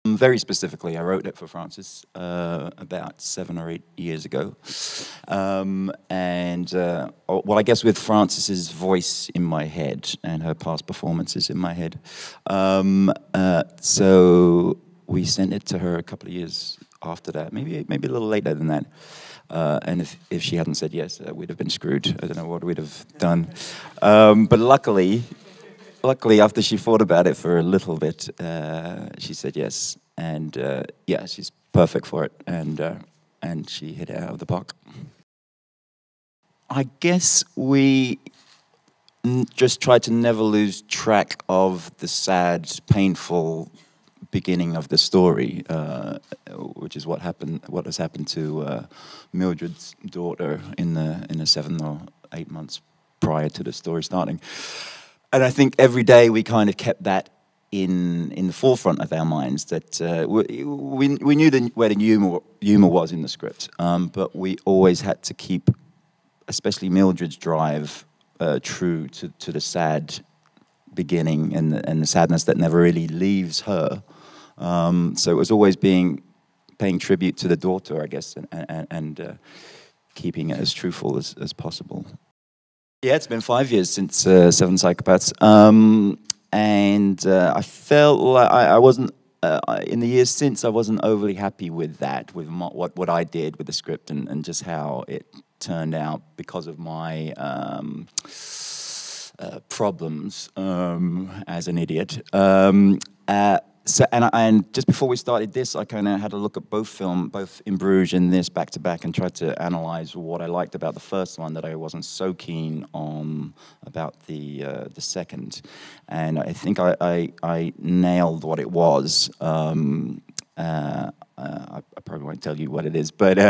Very specifically, I wrote it for Frances about 7 or 8 years ago. Well, I guess with Frances's voice in my head and her past performances in my head. So we sent it to her a couple of years after that, maybe a little later than that. And if she hadn't said yes, we'd have been screwed. I don't know what we'd have done. But luckily, after she thought about it for a little bit, she said yes. And yeah, she's perfect for it. And she hit it out of the park. I guess we just tried to never lose track of the sad, painful beginning of the story, which is what has happened to Mildred's daughter in the 7 or 8 months prior to the story starting. And I think every day we kind of kept that in the forefront of our minds, that we knew where the humor was in the script, but we always had to keep, especially Mildred's drive, true to the sad beginning and the sadness that never really leaves her. So it was always paying tribute to the daughter, I guess, and keeping it as truthful as possible. Yeah, it's been 5 years since Seven Psychopaths, and I felt like I wasn't, in the years since, I wasn't overly happy with that, with what I did with the script and just how it turned out because of my problems as an idiot. And just before we started this, I kind of had a look at both In Bruges and this back to back, and tried to analyze what I liked about the first one that I wasn't so keen on about the second. And I think I nailed what it was. I probably won't tell you what it is, but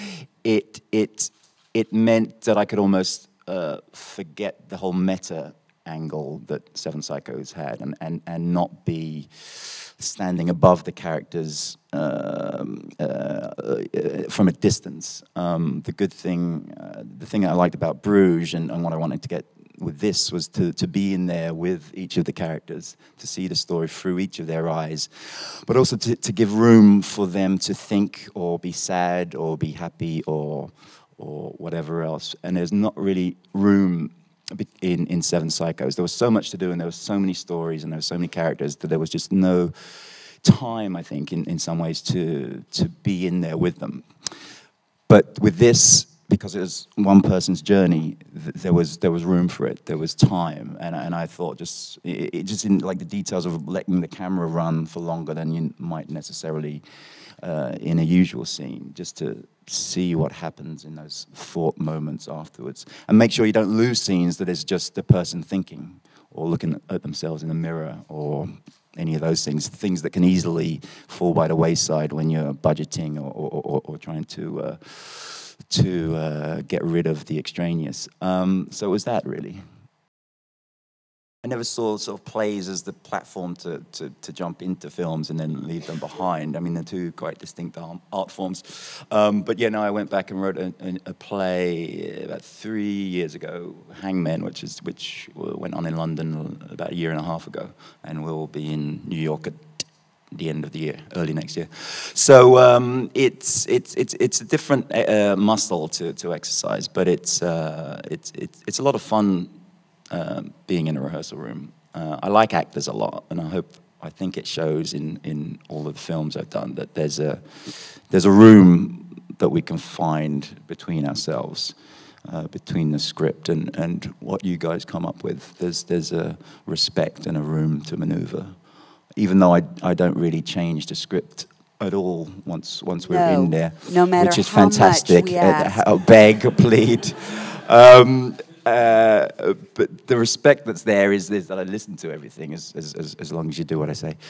it meant that I could almost forget the whole meta angle that Seven Psychos had, and not be standing above the characters from a distance. The thing I liked about Bruges and what I wanted to get with this was to be in there with each of the characters, to see the story through each of their eyes, but also to give room for them to think or be sad or be happy or whatever else. And there's not really room in Seven Psychos. There was so much to do, and there were so many stories, and there were so many characters that there was just no time, I think, in some ways, to be in there with them. But with this, because it was one person's journey, there was room for it. There was time, and I thought just in like the details of letting the camera run for longer than you might necessarily in a usual scene, just to see what happens in those thought moments afterwards, and make sure you don't lose scenes that is just the person thinking or looking at themselves in the mirror or any of those things that can easily fall by the wayside when you're budgeting or trying to get rid of the extraneous. So it was that, really. I never saw sort of plays as the platform to jump into films and then leave them behind. I mean, they're two quite distinct art forms. But yeah, no, I went back and wrote a play about 3 years ago, Hangmen, which went on in London about a year and a half ago, and will be in New York at the end of the year, early next year. So it's a different muscle to exercise, but it's a lot of fun. Being in a rehearsal room. I like actors a lot, and I think it shows in all of the films I've done that there's a room that we can find between ourselves, between the script and what you guys come up with. There's a respect and a room to maneuver, even though I don't really change the script at all once we're in there, no matter which is how fantastic. Much we ask. Beg, plead. But the respect that's there is that I listen to everything as long as you do what I say.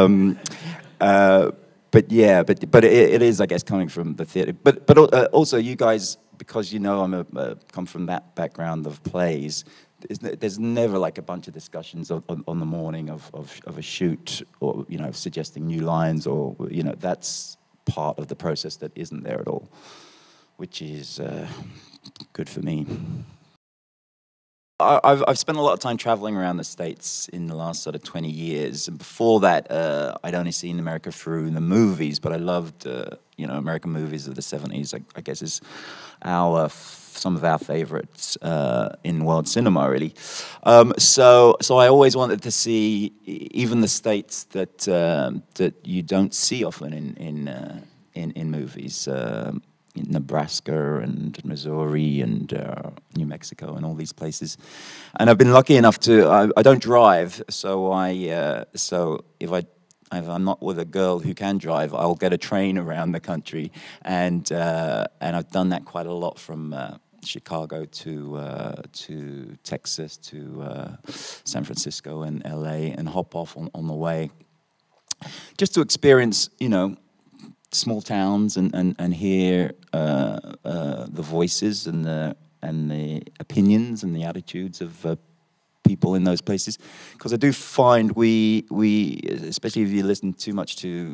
But yeah, but it is, I guess, coming from the theatre. But also you guys, because you know I'm come from that background of plays. There's never like a bunch of discussions on the morning of a shoot, or suggesting new lines, or that's part of the process that isn't there at all, which is good for me. I've spent a lot of time traveling around the States in the last sort of 20 years. And before that, I'd only seen America through the movies, but I loved, American movies of the 70s, I guess is some of our favorites in world cinema, really. So I always wanted to see even the states that you don't see often in movies. In Nebraska and Missouri and New Mexico and all these places, and I've been lucky enough to. I don't drive, so if I'm not with a girl who can drive, I'll get a train around the country, and I've done that quite a lot from Chicago to Texas to San Francisco and LA, and hop off on the way, just to experience, small towns and hear the voices and the opinions and the attitudes of people in those places, because I do find we especially if you listen too much to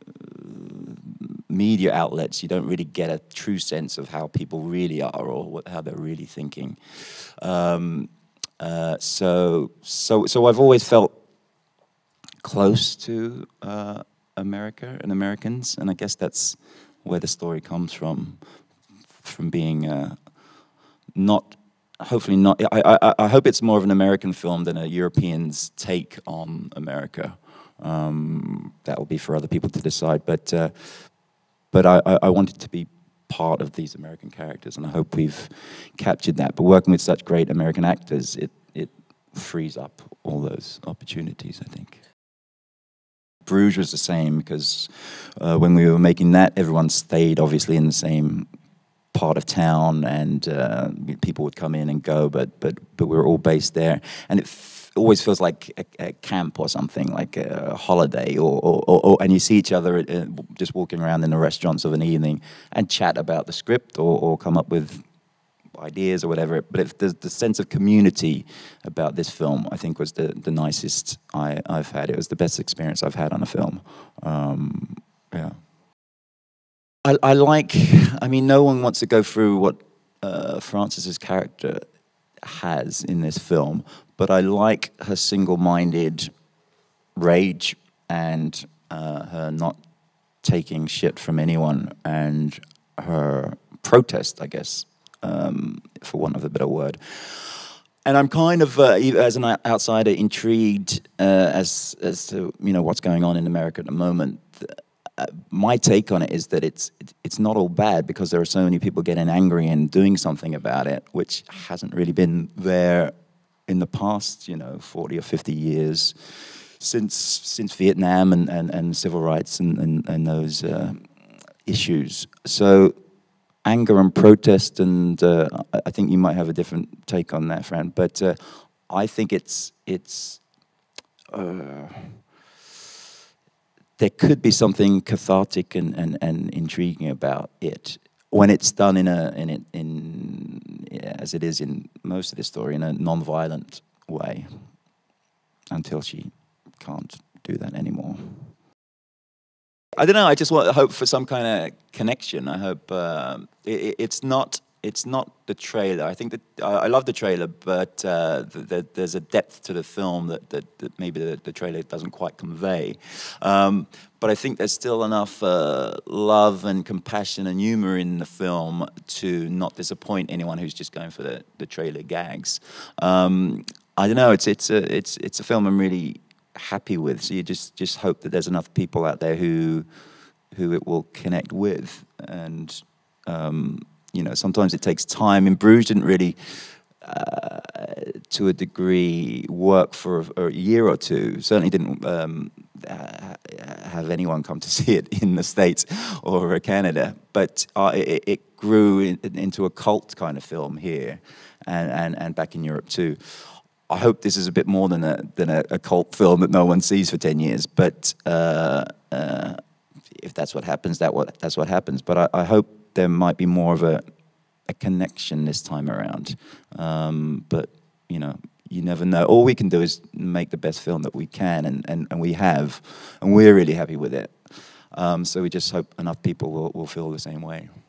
media outlets, you don't really get a true sense of how people really are or how they're really thinking. So I've always felt close to America and Americans, and I guess that's where the story comes from being hopefully not. I hope it's more of an American film than a European's take on America. That will be for other people to decide, but I wanted to be part of these American characters, and I hope we've captured that. But working with such great American actors, it frees up all those opportunities, I think. Bruges was the same, because when we were making that, everyone stayed obviously in the same part of town, and people would come in and go, but we were all based there, and it always feels like a camp or something, like a holiday, or and you see each other just walking around in the restaurants of an evening and chat about the script or come up with ideas or whatever. But if the sense of community about this film, I think, was the nicest I've had. It was the best experience I've had on a film. Yeah. I mean, no one wants to go through what Frances's character has in this film, but I like her single-minded rage and her not taking shit from anyone, and her protest, I guess, for want of a better word. And I'm kind of, as an outsider, intrigued as to what's going on in America at the moment. My take on it is that it's not all bad, because there are so many people getting angry and doing something about it, which hasn't really been there in the past, 40 or 50 years since Vietnam and civil rights and those issues. So anger and protest, and I think you might have a different take on that, Fran, but I think it's there could be something cathartic and intriguing about it when it's done as it is in most of the story, in a non-violent way, until she can't do that anymore. I don't know. I just hope for some kind of connection. I hope it's not the trailer. I think that I love the trailer, but there's a depth to the film that maybe the trailer doesn't quite convey. But I think there's still enough love and compassion and humor in the film to not disappoint anyone who's just going for the trailer gags. I don't know. It's a film I'm really happy with. So you just hope that there's enough people out there who it will connect with, and sometimes it takes time. And Bruges didn't really, to a degree, work for a year or two. Certainly didn't have anyone come to see it in the States or Canada. But it grew into a cult kind of film here, and back in Europe too. I hope this is a bit more than a cult film that no one sees for 10 years. But if that's what happens, that's what happens. But I hope there might be more of a connection this time around. But you never know. All we can do is make the best film that we can, and we have, and we're really happy with it. So we just hope enough people will feel the same way.